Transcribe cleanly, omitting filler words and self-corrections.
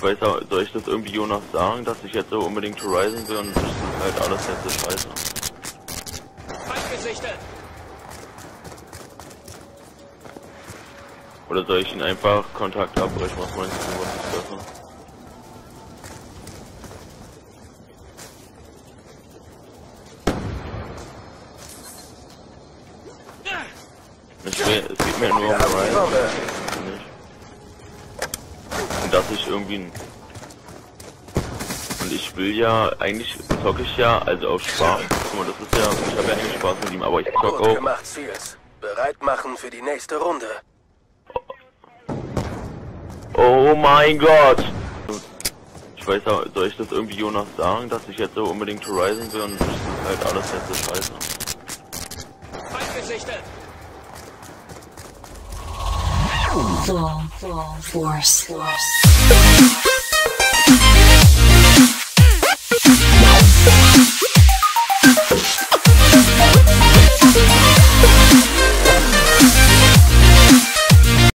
weiß auch, soll ich das irgendwie Jonas sagen, dass ich jetzt so unbedingt Horizon will und das ist halt alles jetzt so scheiße. Oder soll ich ihn einfach Kontakt abbrechen? Was meinst du, was ist besser? Es geht mir nur um Horizon. Und dass ich irgendwie... Und ich will ja, eigentlich zocke ich ja, also auf Spaß. Und das ist ja, ich habe ja eigentlich Spaß mit ihm, aber ich zocke auch... gemacht, Seals. Bereit machen für die nächste Runde. Oh mein Gott! Ich weiß auch, soll ich das irgendwie Jonas sagen, dass ich jetzt so unbedingt Horizon will und das ist halt alles jetzt so scheiße. Full force.